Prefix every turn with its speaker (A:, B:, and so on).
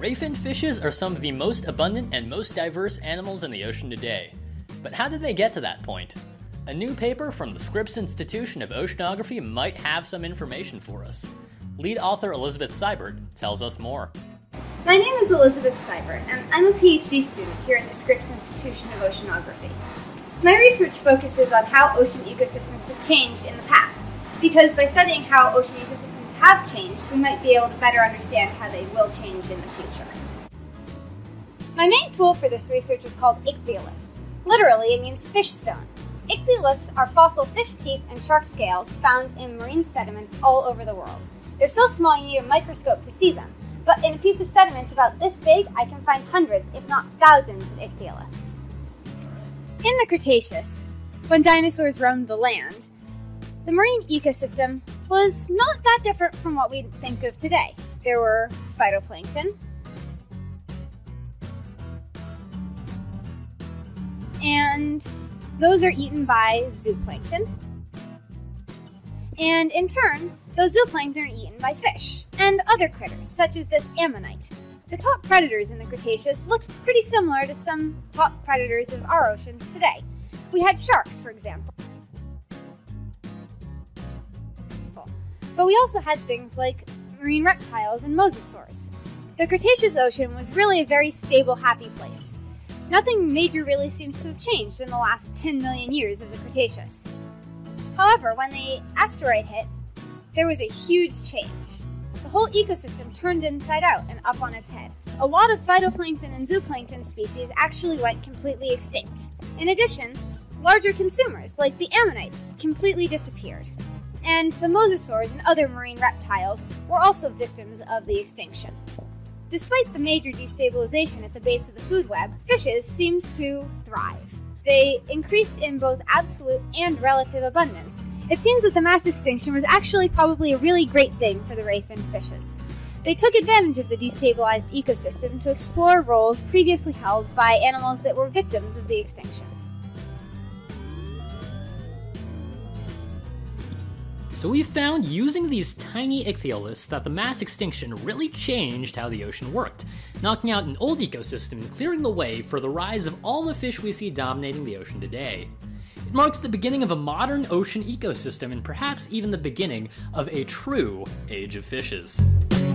A: Ray-finned fishes are some of the most abundant and most diverse animals in the ocean today. But how did they get to that point? A new paper from the Scripps Institution of Oceanography might have some information for us. Lead author Elizabeth Seibert tells us more.
B: My name is Elizabeth Seibert, and I'm a PhD student here at the Scripps Institution of Oceanography. My research focuses on how ocean ecosystems have changed in the past, because by studying how ocean ecosystems have changed, we might be able to better understand how they will change in the future. My main tool for this research is called ichthyoliths. Literally, it means fish stone. Ichthyoliths are fossil fish teeth and shark scales found in marine sediments all over the world. They're so small you need a microscope to see them, but in a piece of sediment about this big, I can find hundreds, if not thousands, of ichthyoliths. In the Cretaceous, when dinosaurs roamed the land, the marine ecosystem was not that different from what we think of today. There were phytoplankton, and those are eaten by zooplankton. And in turn, those zooplankton are eaten by fish and other critters, such as this ammonite. The top predators in the Cretaceous looked pretty similar to some top predators of our oceans today. We had sharks, for example. But we also had things like marine reptiles and mosasaurs. The Cretaceous ocean was really a very stable, happy place. Nothing major really seems to have changed in the last 10 million years of the Cretaceous. However, when the asteroid hit, there was a huge change. The whole ecosystem turned inside out and up on its head. A lot of phytoplankton and zooplankton species actually went completely extinct. In addition, larger consumers, like the ammonites, completely disappeared. And the mosasaurs and other marine reptiles were also victims of the extinction. Despite the major destabilization at the base of the food web, fishes seemed to thrive. They increased in both absolute and relative abundance. It seems that the mass extinction was actually probably a really great thing for the ray-finned fishes. They took advantage of the destabilized ecosystem to explore roles previously held by animals that were victims of the extinction.
A: So we found using these tiny ichthyoliths that the mass extinction really changed how the ocean worked, knocking out an old ecosystem and clearing the way for the rise of all the fish we see dominating the ocean today. It marks the beginning of a modern ocean ecosystem and perhaps even the beginning of a true age of fishes.